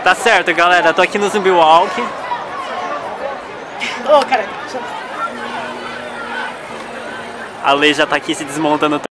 Tá certo, galera. Tô aqui no Zumbi Walk. Ô, cara. A Lei já tá aqui se desmontando